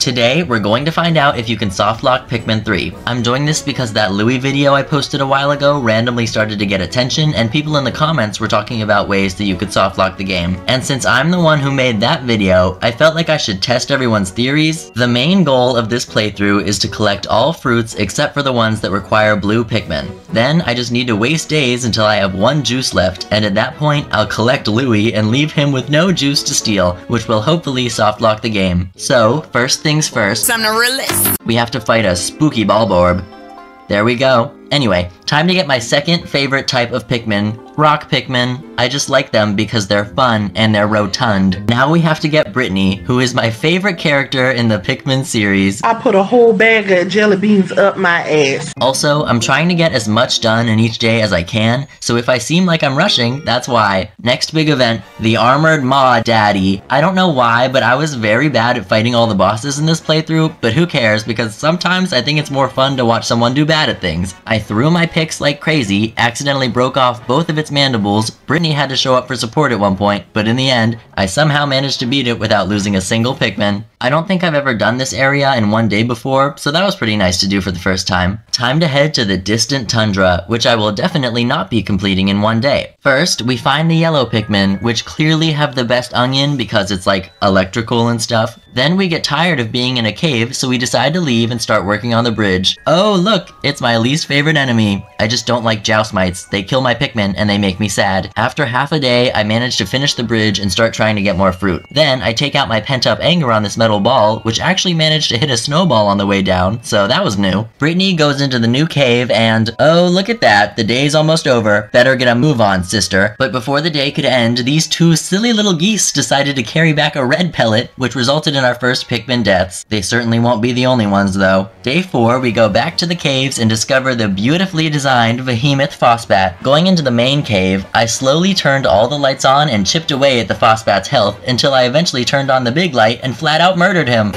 Today, we're going to find out if you can softlock Pikmin 3. I'm doing this because that Louie video I posted a while ago randomly started to get attention, and people in the comments were talking about ways that you could softlock the game. And since I'm the one who made that video, I felt like I should test everyone's theories. The main goal of this playthrough is to collect all fruits except for the ones that require blue Pikmin. Then, I just need to waste days until I have one juice left, and at that point, I'll collect Louie and leave him with no juice to steal, which will hopefully softlock the game. So, first things first, Time to release. we have to fight a spooky Bulborb. There we go. Anyway, time to get my second favorite type of Pikmin, Rock Pikmin. I just like them because they're fun and they're rotund. Now we have to get Brittany, who is my favorite character in the Pikmin series. I put a whole bag of jelly beans up my ass. Also, I'm trying to get as much done in each day as I can, so if I seem like I'm rushing, that's why. Next big event, the Armored Maw Daddy. I don't know why, but I was very bad at fighting all the bosses in this playthrough, but who cares, because sometimes I think it's more fun to watch someone do bad at things. I threw my picks like crazy, accidentally broke off both of its mandibles. Brittany had to show up for support at one point, but in the end, I somehow managed to beat it without losing a single Pikmin. I don't think I've ever done this area in one day before, so that was pretty nice to do for the first time. Time to head to the distant tundra, which I will definitely not be completing in one day. First, we find the yellow Pikmin, which clearly have the best onion because it's like electrical and stuff. Then we get tired of being in a cave, so we decide to leave and start working on the bridge. Oh look, it's my least favorite enemy. I just don't like joust mites. They kill my Pikmin and they make me sad. After half a day, I manage to finish the bridge and start trying to get more fruit. Then I take out my pent-up anger on this metal ball, which actually managed to hit a snowball on the way down, so that was new. Brittany goes into the new cave and, oh look at that, the day's almost over. Better get a move on, sister. But before the day could end, these two silly little geese decided to carry back a red pellet, which resulted in our first Pikmin deaths. They certainly won't be the only ones though. Day 4, we go back to the caves and discover the beautifully designed Behemoth Phosbat. Going into the main cave, I slowly turned all the lights on and chipped away at the Phosbat's health until I eventually turned on the big light and flat out murdered him.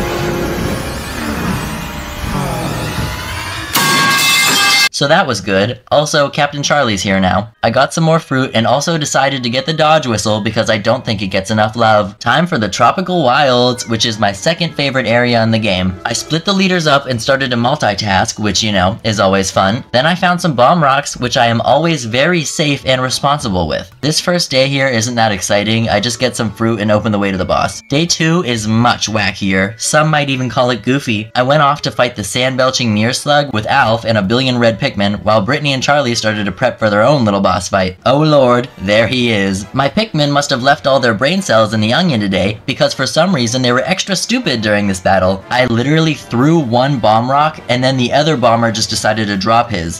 So that was good. Also, Captain Charlie's here now. I got some more fruit and also decided to get the dodge whistle because I don't think it gets enough love. Time for the Tropical Wilds, which is my second favorite area in the game. I split the leaders up and started to multitask, which, you know, is always fun. Then I found some bomb rocks, which I am always very safe and responsible with. This first day here isn't that exciting. I just get some fruit and open the way to the boss. Day 2 is much wackier. Some might even call it goofy. I went off to fight the sand-belching Nearslug with Alf and a billion red Pikmin, while Brittany and Charlie started to prep for their own little boss fight. Oh lord, there he is. My Pikmin must have left all their brain cells in the onion today, because for some reason they were extra stupid during this battle. I literally threw one bomb rock, and then the other bomber just decided to drop his.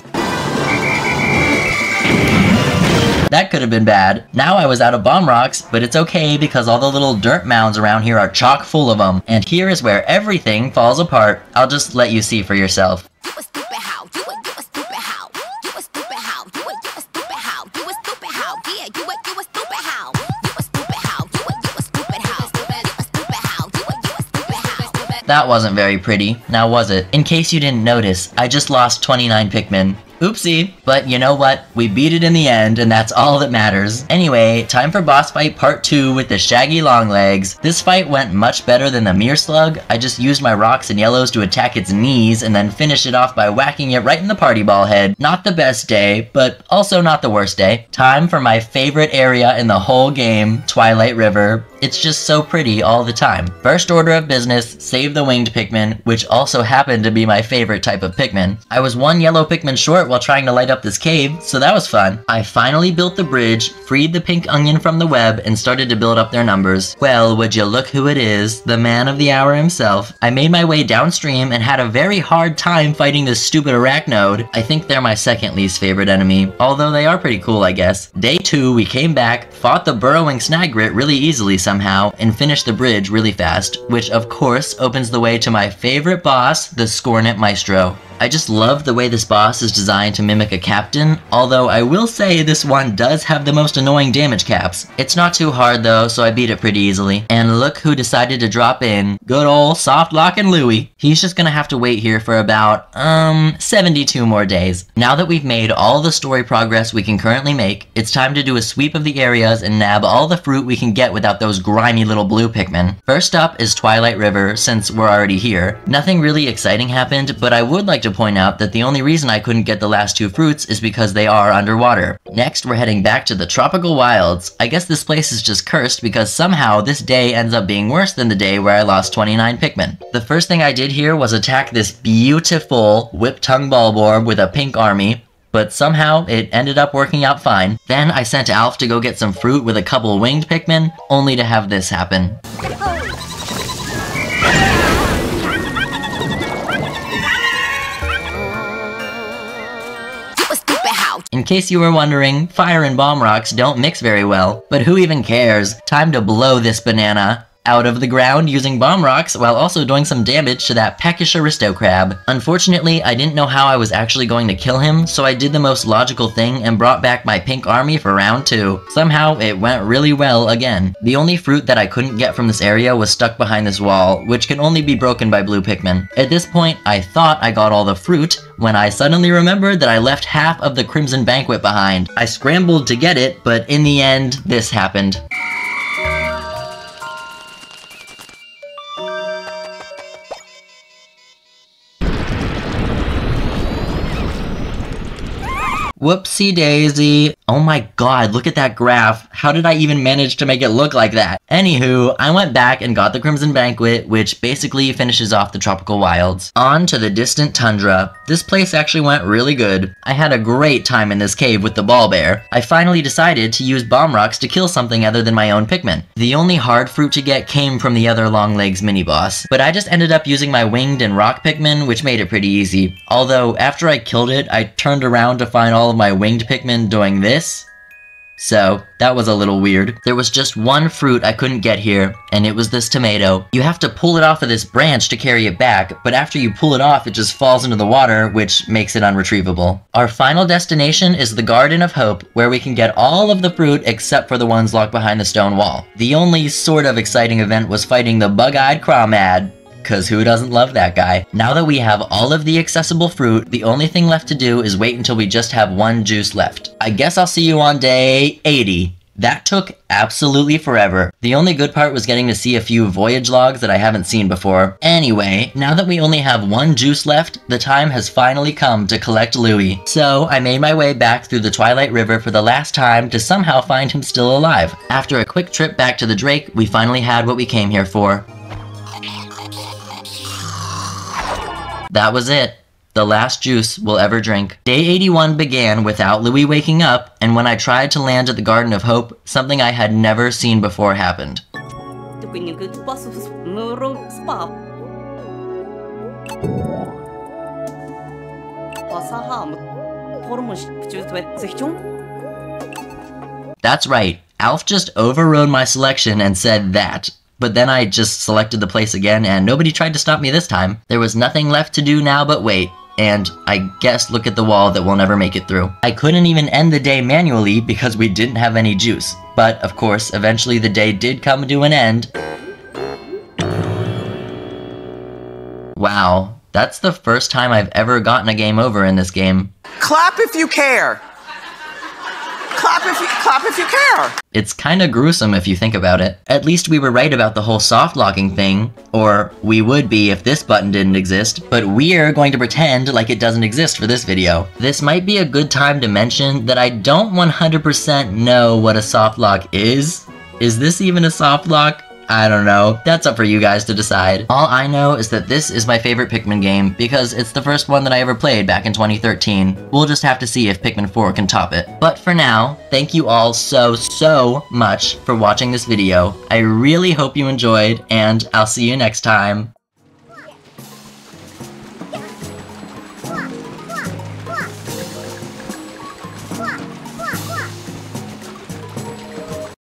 That could have been bad. Now I was out of bomb rocks, but it's okay because all the little dirt mounds around here are chock full of them. And here is where everything falls apart. I'll just let you see for yourself. That wasn't very pretty, now was it? In case you didn't notice, I just lost 29 Pikmin. Oopsie. But you know what? We beat it in the end, and that's all that matters. Anyway, time for boss fight part 2 with the Shaggy Longlegs. This fight went much better than the Mearslug. I just used my rocks and yellows to attack its knees, and then finish it off by whacking it right in the party ball head. Not the best day, but also not the worst day. Time for my favorite area in the whole game, Twilight River. It's just so pretty all the time. First order of business, save the winged Pikmin, which also happened to be my favorite type of Pikmin. I was one yellow Pikmin short while trying to light up this cave, so that was fun. I finally built the bridge, freed the pink onion from the web, and started to build up their numbers. Well, would you look who it is, the man of the hour himself. I made my way downstream and had a very hard time fighting this stupid Arachnode. I think they're my second least favorite enemy, although they are pretty cool, I guess. Day 2, we came back, fought the burrowing Snagrit really easily somehow, and finished the bridge really fast, which of course opens the way to my favorite boss, the Scornet Maestro. I just love the way this boss is designed to mimic a captain, although I will say this one does have the most annoying damage caps. It's not too hard though, so I beat it pretty easily. And look who decided to drop in. Good ol' Softlockin' Louie. He's just gonna have to wait here for about, 72 more days. Now that we've made all the story progress we can currently make, it's time to do a sweep of the areas and nab all the fruit we can get without those grimy little blue Pikmin. First up is Twilight River, since we're already here. Nothing really exciting happened, but I would like to point out that the only reason I couldn't get the last 2 fruits is because they are underwater. Next, we're heading back to the Tropical Wilds. I guess this place is just cursed because somehow this day ends up being worse than the day where I lost 29 Pikmin. The first thing I did here was attack this beautiful Whip-Tongue Bulborb with a pink army, but somehow it ended up working out fine. Then I sent Alf to go get some fruit with a couple winged Pikmin, only to have this happen. In case you were wondering, fire and bomb rocks don't mix very well, but who even cares? Time to blow this banana out of the ground using bomb rocks while also doing some damage to that peckish Aristocrab. Unfortunately, I didn't know how I was actually going to kill him, so I did the most logical thing and brought back my pink army for round 2. Somehow, it went really well again. The only fruit that I couldn't get from this area was stuck behind this wall, which can only be broken by blue Pikmin. At this point, I thought I got all the fruit, when I suddenly remembered that I left half of the Crimson Banquet behind. I scrambled to get it, but in the end, this happened. Whoopsie daisy. Oh my god, look at that graph. How did I even manage to make it look like that? Anywho, I went back and got the Crimson Banquet, which basically finishes off the Tropical Wilds. On to the distant tundra. This place actually went really good. I had a great time in this cave with the ball bear. I finally decided to use bomb rocks to kill something other than my own Pikmin. The only hard fruit to get came from the other Longlegs mini-boss, but I just ended up using my winged and rock Pikmin, which made it pretty easy. Although, after I killed it, I turned around to find all of my winged Pikmin doing this. So, that was a little weird. There was just one fruit I couldn't get here, and it was this tomato. You have to pull it off of this branch to carry it back, but after you pull it off, it just falls into the water, which makes it unretrievable. Our final destination is the Garden of Hope, where we can get all of the fruit except for the ones locked behind the stone wall. The only sort of exciting event was fighting the bug-eyed Crawmad, cause who doesn't love that guy? Now that we have all of the accessible fruit, the only thing left to do is wait until we just have one juice left. I guess I'll see you on day 80. That took absolutely forever. The only good part was getting to see a few voyage logs that I haven't seen before. Anyway, now that we only have one juice left, the time has finally come to collect Louie. So I made my way back through the Twilight River for the last time to somehow find him still alive. After a quick trip back to the Drake, we finally had what we came here for. That was it. The last juice we'll ever drink. Day 81 began without Louie waking up, and when I tried to land at the Garden of Hope, something I had never seen before happened. That's right, Alf just overrode my selection and said that. But then I just selected the place again and nobody tried to stop me this time. There was nothing left to do now but wait. And I guess look at the wall that we'll never make it through. I couldn't even end the day manually because we didn't have any juice. But of course, eventually the day did come to an end. Wow, that's the first time I've ever gotten a game over in this game. Clap if you care! Clap if you care! It's kinda gruesome if you think about it. At least we were right about the whole soft locking thing, or we would be if this button didn't exist, but we're going to pretend like it doesn't exist for this video. This might be a good time to mention that I don't 100% know what a soft lock is. Is this even a soft lock? I don't know. That's up for you guys to decide. All I know is that this is my favorite Pikmin game because it's the first one that I ever played back in 2013. We'll just have to see if Pikmin 4 can top it. But for now, thank you all so much for watching this video. I really hope you enjoyed, and I'll see you next time.